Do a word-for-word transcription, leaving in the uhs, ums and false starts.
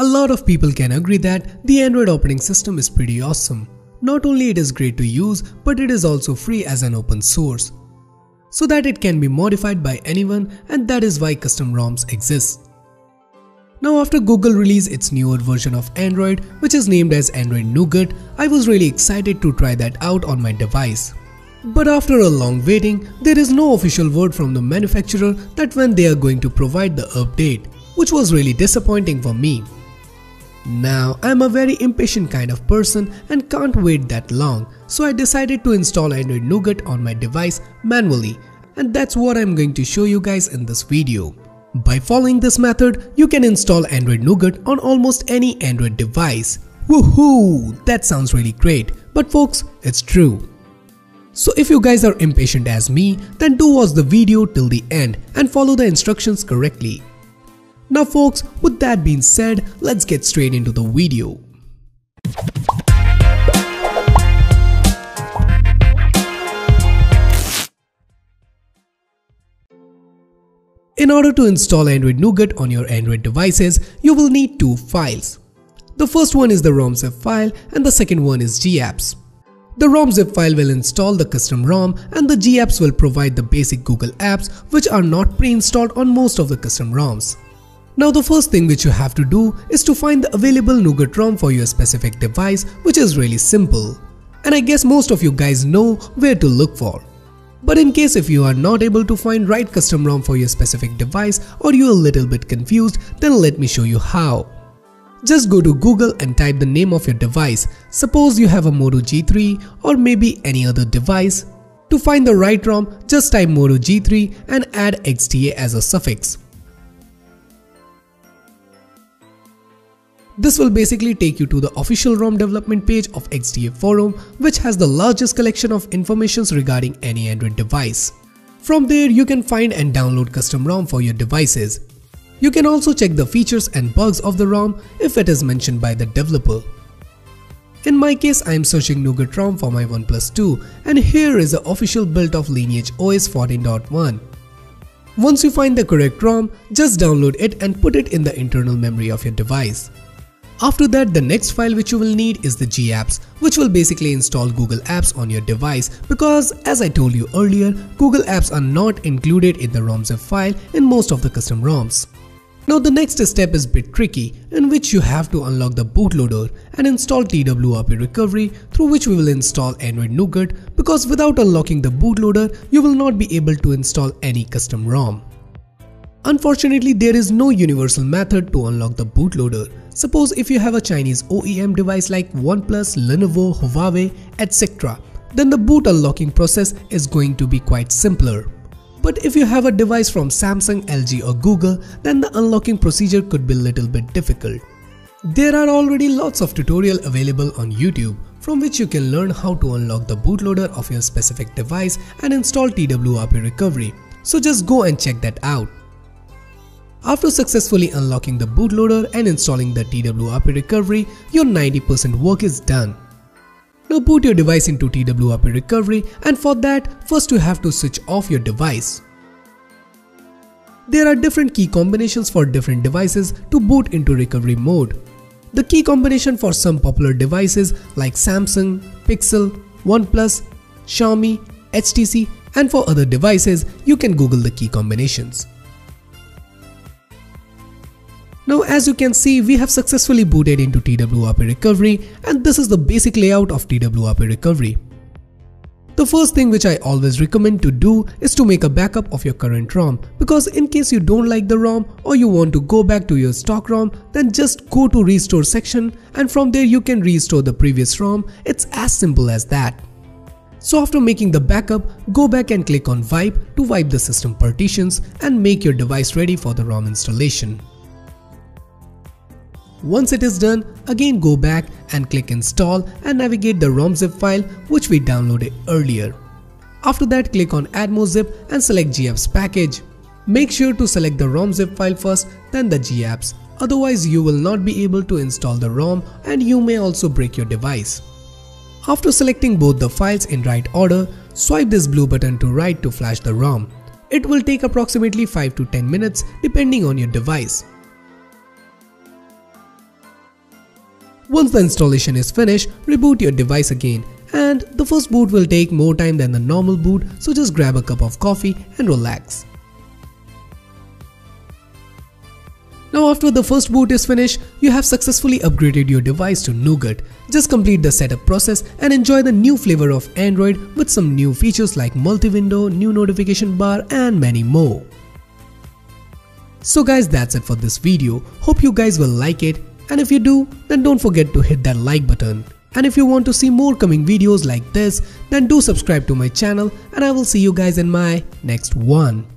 A lot of people can agree that the Android operating system is pretty awesome. Not only it is great to use, but it is also free as an open source, so that it can be modified by anyone, and that is why custom ROMs exist. Now after Google released its newer version of Android, which is named as Android Nougat, I was really excited to try that out on my device. But after a long waiting, there is no official word from the manufacturer that when they are going to provide the update, which was really disappointing for me. Now I am a very impatient kind of person and can't wait that long, so I decided to install Android Nougat on my device manually, and that's what I am going to show you guys in this video. By following this method, you can install Android Nougat on almost any Android device. Woohoo! That sounds really great, but folks, it's true. So if you guys are impatient as me, then do watch the video till the end and follow the instructions correctly. Now folks, with that being said, let's get straight into the video. In order to install Android Nougat on your Android devices, you will need two files. The first one is the ROM-zip file and the second one is gapps. The ROM-zip file will install the custom ROM and the gapps will provide the basic Google apps which are not pre-installed on most of the custom ROMs. Now the first thing which you have to do is to find the available Nougat ROM for your specific device, which is really simple. And I guess most of you guys know where to look for. But in case if you are not able to find right custom ROM for your specific device or you are a little bit confused, then let me show you how. Just go to Google and type the name of your device. Suppose you have a Moto G three or maybe any other device. To find the right ROM, just type Moto G three and add X D A as a suffix. This will basically take you to the official ROM development page of X D A forum, which has the largest collection of information regarding any Android device. From there you can find and download custom ROM for your devices. You can also check the features and bugs of the ROM if it is mentioned by the developer. In my case, I am searching Nougat ROM for my OnePlus two, and here is the official build of Lineage O S fourteen point one. Once you find the correct ROM, just download it and put it in the internal memory of your device. After that, the next file which you will need is the gapps, which will basically install Google Apps on your device, because as I told you earlier, Google Apps are not included in the ROM-zip file in most of the custom ROMs. Now the next step is a bit tricky, in which you have to unlock the bootloader and install T W R P recovery, through which we will install Android Nougat, because without unlocking the bootloader, you will not be able to install any custom ROM. Unfortunately, there is no universal method to unlock the bootloader. Suppose if you have a Chinese O E M device like OnePlus, Lenovo, Huawei, et cetera, then the boot unlocking process is going to be quite simpler. But if you have a device from Samsung, L G or Google, then the unlocking procedure could be a little bit difficult. There are already lots of tutorials available on YouTube, from which you can learn how to unlock the bootloader of your specific device and install T W R P recovery. So just go and check that out. After successfully unlocking the bootloader and installing the T W R P recovery, your ninety percent work is done. Now boot your device into T W R P recovery, and for that, first you have to switch off your device. There are different key combinations for different devices to boot into recovery mode. The key combination for some popular devices like Samsung, Pixel, OnePlus, Xiaomi, H T C, and for other devices, you can Google the key combinations. Now as you can see, we have successfully booted into T W R P recovery, and this is the basic layout of T W R P recovery. The first thing which I always recommend to do is to make a backup of your current ROM, because in case you don't like the ROM or you want to go back to your stock ROM, then just go to restore section and from there you can restore the previous ROM. It's as simple as that. So after making the backup, go back and click on wipe to wipe the system partitions and make your device ready for the ROM installation. Once it is done, again go back and click install and navigate the ROM-zip file which we downloaded earlier. After that, click on add more zip and select gapps package. Make sure to select the ROM-zip file first, then the gapps, otherwise you will not be able to install the ROM and you may also break your device. After selecting both the files in right order, swipe this blue button to right to flash the ROM. It will take approximately five to ten minutes depending on your device. Once the installation is finished, reboot your device again. And the first boot will take more time than the normal boot, so just grab a cup of coffee and relax. Now after the first boot is finished, you have successfully upgraded your device to Nougat. Just complete the setup process and enjoy the new flavor of Android with some new features like multi-window, new notification bar and many more. So guys, that's it for this video. Hope you guys will like it, and if you do, then don't forget to hit that like button. And if you want to see more coming videos like this, then do subscribe to my channel, and I will see you guys in my next one.